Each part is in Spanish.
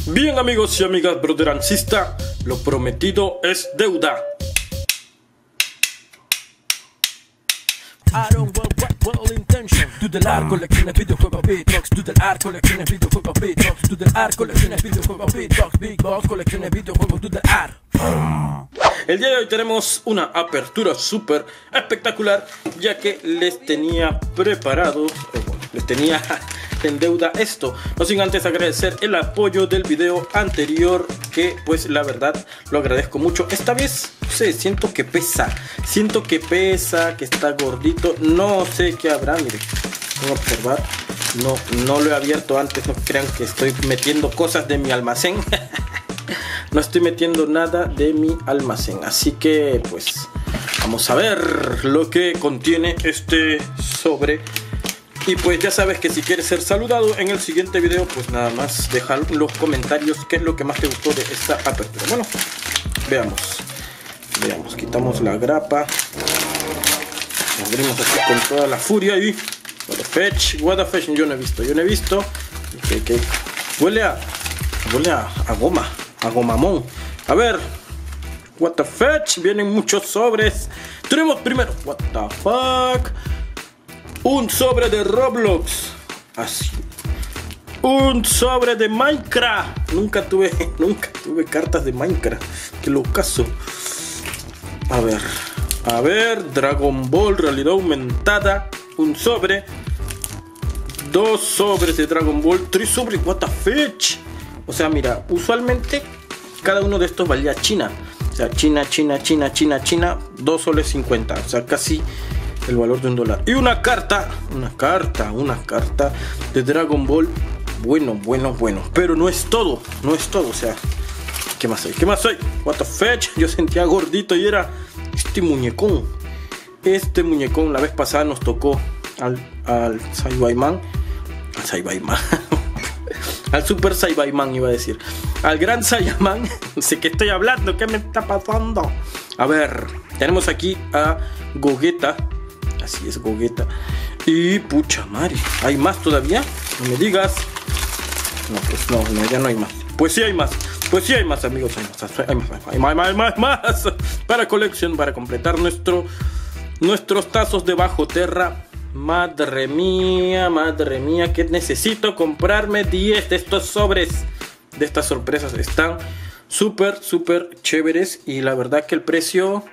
Bien, amigos y amigas broterancista, lo prometido es deuda. I don't well intention. Dudelar colecciones videojuegos beatbox. Dudelar colecciones videojuegos beatbox. Dudelar colecciones videojuegos beatbox. Big Box colecciones videojuegos Dudelar. El día de hoy tenemos una apertura súper espectacular, ya que les tenía preparado, les tenía en deuda esto. No sin antes agradecer el apoyo del video anterior, que pues la verdad lo agradezco mucho. Esta vez, no sé, siento que pesa, que está gordito, no sé qué habrá, miren, voy a observar. No lo he abierto antes, no crean que estoy metiendo cosas de mi almacén. No estoy metiendo nada de mi almacén, así que pues vamos a ver lo que contiene este sobre. Y pues ya sabes que si quieres ser saludado en el siguiente video, pues nada más deja en los comentarios qué es lo que más te gustó de esta apertura. Bueno, veamos, quitamos la grapa, abrimos así con toda la furia y what the fetch, yo no he visto. Okay. Huele a goma. A gomamón. A ver, what the fetch, vienen muchos sobres. Tenemos primero, what the fuck, un sobre de Roblox, así, un sobre de Minecraft. Nunca tuve cartas de Minecraft, que lo caso. A ver, Dragon Ball realidad aumentada, un sobre, dos sobres de Dragon Ball, tres sobres, what the fetch. O sea, mira, usualmente cada uno de estos valía China. O sea, China, 2 soles 50. O sea, casi el valor de $1. Y una carta de Dragon Ball. Bueno. Pero no es todo. O sea, ¿qué más hay? What the fetch. Yo sentía gordito y era este muñecón. La vez pasada nos tocó al Saibaiman. Al Super Saibaiman iba a decir. Al Gran Saiyaman. No sé qué estoy hablando. ¿Qué me está pasando? A ver. Tenemos aquí a Gogeta. Así es, Gogeta. Y pucha madre. ¿Hay más todavía? No me digas. No, pues no, ya no hay más. Pues sí hay más, amigos. Hay más. Para colección, para completar nuestros tazos de bajo terra. Madre mía, que necesito comprarme 10 de estos sobres. De estas sorpresas están súper chéveres. Y la verdad que el precio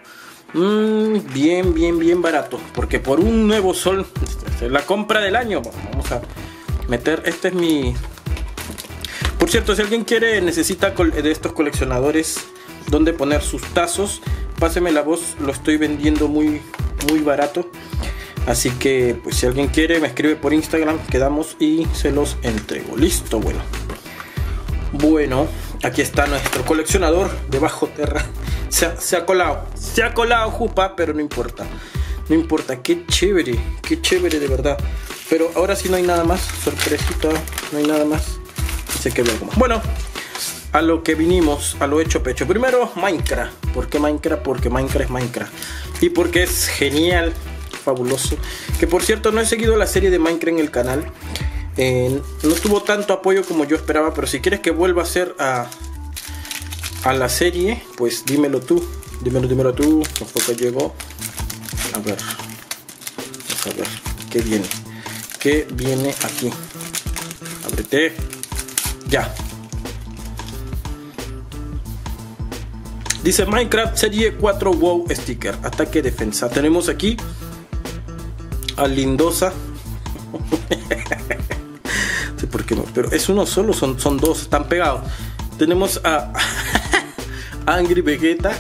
bien barato. Porque por un nuevo sol, la compra del año. Vamos a meter, este es mi... Por cierto, si alguien necesita de estos coleccionadores donde poner sus tazos, páseme la voz, lo estoy vendiendo muy barato. Así que, pues si alguien quiere, me escribe por Instagram, quedamos y se los entrego. Listo, bueno, aquí está nuestro coleccionador de bajo terra. Se ha colado, jupa, pero no importa. Qué chévere de verdad. Pero ahora sí no hay nada más, sorpresita, no hay nada más. Sé que veo algo más. Bueno, a lo que vinimos, a lo hecho pecho. Primero, Minecraft. ¿Por qué Minecraft? Porque Minecraft es Minecraft. Y porque es genial. Fabuloso, que por cierto no he seguido la serie de Minecraft en el canal, no tuvo tanto apoyo como yo esperaba, pero si quieres que vuelva a hacer a la serie, pues dímelo tú, no fue que llegó. A ver, vamos a ver qué viene aquí. Ábrete, ya. Dice Minecraft serie 4 WoW sticker, ataque defensa. Tenemos aquí a Lindosa. No sé por qué no, pero es uno solo, son dos, están pegados. Tenemos a Angry Vegeta.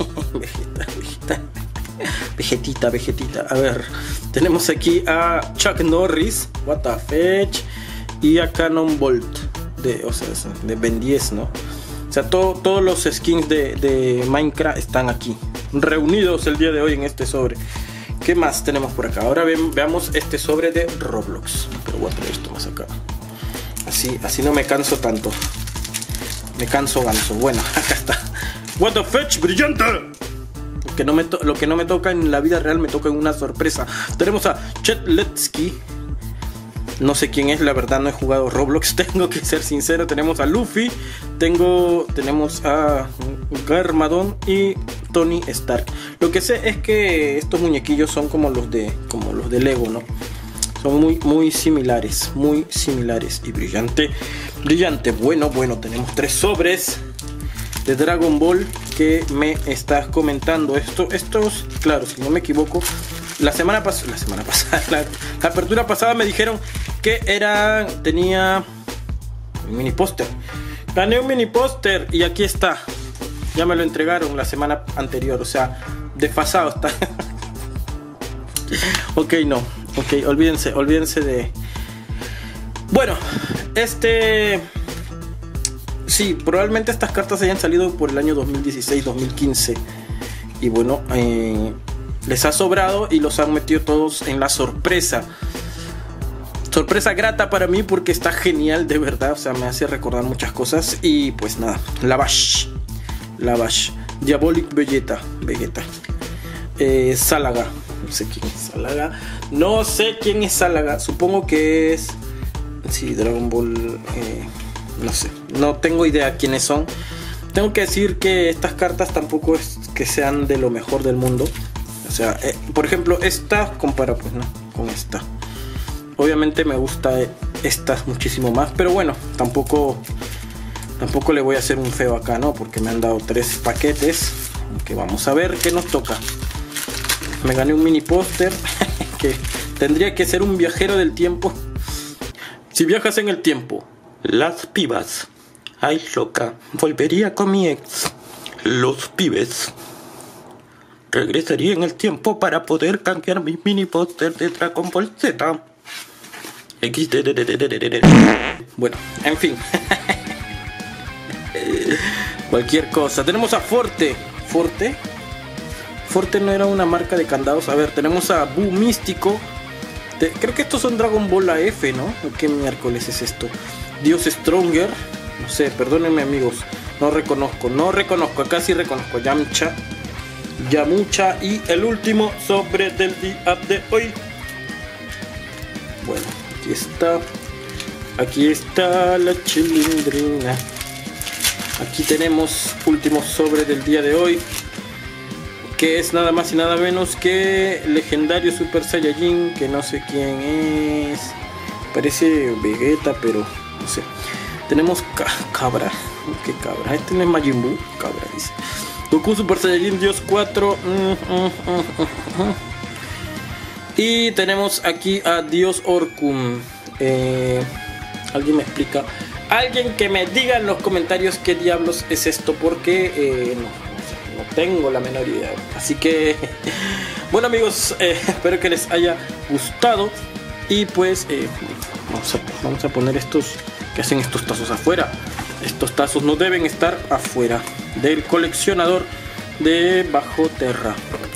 Vegetita. A ver, tenemos aquí a Chuck Norris, what the fetch, y a Cannonbolt de Ben 10, ¿no? O sea, todos los skins de Minecraft están aquí reunidos el día de hoy en este sobre. ¿Qué más tenemos por acá? Ahora veamos este sobre de Roblox. Pero voy a poner esto más acá. Así no me canso tanto. Me canso ganso. Bueno, acá está. What the fetch, brillante. Lo que no me toca en la vida real me toca en una sorpresa. Tenemos a Chet Letsky. No sé quién es, la verdad no he jugado Roblox, tengo que ser sincero. Tenemos a Luffy, tenemos a Garmadon y Tony Stark. Lo que sé es que estos muñequillos son como los de Lego, ¿no? Son muy similares y brillante. Bueno, tenemos 3 sobres de Dragon Ball que me estás comentando. Estos, claro, si no me equivoco, la semana pasada, la apertura pasada me dijeron que tenía un mini póster. Gané un mini póster y aquí está. Ya me lo entregaron la semana anterior, o sea, desfasado está. Ok, olvídense de... Bueno, sí, probablemente estas cartas hayan salido por el año 2016-2015. Y bueno, les ha sobrado y los han metido todos en la sorpresa. Sorpresa grata para mí porque está genial, de verdad. O sea, me hace recordar muchas cosas. Y pues nada, Lavash, Diabolic Vegeta, Salaga. No sé quién es Salaga. Supongo que es... Sí, Dragon Ball... no sé, no tengo idea quiénes son. Tengo que decir que estas cartas tampoco es que sean de lo mejor del mundo. O sea, por ejemplo, esta compara pues no con esta. Obviamente me gusta esta muchísimo más, pero bueno, tampoco le voy a hacer un feo acá, ¿no? Porque me han dado 3 paquetes. Que vamos a ver qué nos toca. Me gané un mini póster que tendría que ser un viajero del tiempo. Si viajas en el tiempo. Las pibas. Ay, loca. Volvería con mi ex. Los pibes. Regresaría en el tiempo para poder cambiar mis mini póster de Dragon Ball Z. Bueno, en fin. Cualquier cosa. Tenemos a Forte. Forte no era una marca de candados. A ver, tenemos a Buu Místico. Creo que estos son Dragon Ball AF, ¿no? ¿Qué miércoles es esto? Dios Stronger. No sé, perdónenme amigos. No reconozco. Acá sí reconozco. Yamucha. Y el último sobre del día de hoy. Bueno, aquí está la chilindrina. Aquí tenemos último sobre del día de hoy, que es nada más y nada menos que legendario Super Saiyajin, que no sé quién es. Parece Vegeta, pero no sé. Tenemos Cabra. ¿Qué Cabra? Este no es Majin Buu. Cabra dice. Goku Super Saiyajin Dios 4. Y tenemos aquí a Dios Orkun. ¿Alguien me explica? Alguien que me diga en los comentarios qué diablos es esto, porque no tengo la menor idea. Así que, bueno amigos, espero que les haya gustado. Y pues vamos a poner estos, que hacen estos tazos afuera. Estos tazos no deben estar afuera del coleccionador de Bajo Terra.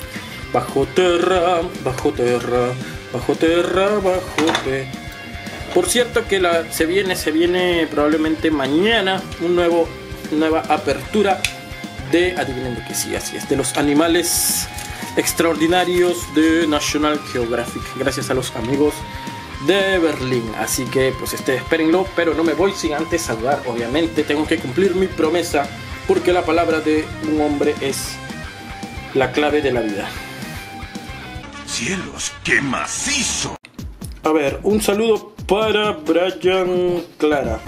Por cierto que se viene probablemente mañana nueva apertura de, adivinen de qué, sí, así es, de los animales extraordinarios de National Geographic, gracias a los amigos de Berlín. Así que pues espérenlo, pero no me voy sin antes saludar. Obviamente tengo que cumplir mi promesa, porque la palabra de un hombre es la clave de la vida. ¡Cielos, qué macizo! A ver, un saludo para Brian Clara.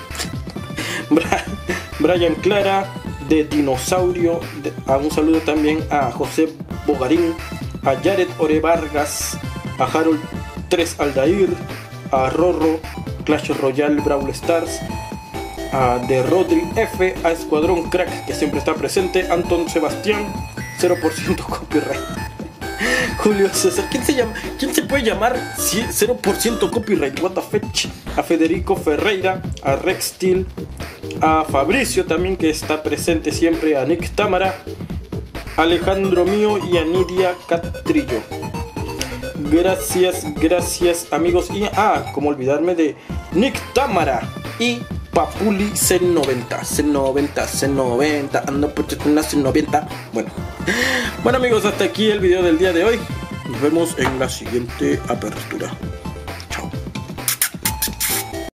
Brian Clara de Dinosaurio. Un saludo también a José Bogarín, a Jared Ore Vargas, a Harold 3 Aldair, a Rorro, Clash Royale Brawl Stars, a de Rodri F, a Escuadrón Crack, que siempre está presente, Anton Sebastián, 0% copyright. Julio César, ¿quién se puede llamar 0% copyright? What the fetch. A Federico Ferreira, a Rex Steel, a Fabricio también, que está presente siempre, a Nick Támara, Alejandro Mío y a Nidia Catrillo. Gracias amigos. Y como olvidarme de Nick Támara y Papuli C90, ando por una C90. Bueno amigos, hasta aquí el video del día de hoy. Nos vemos en la siguiente apertura.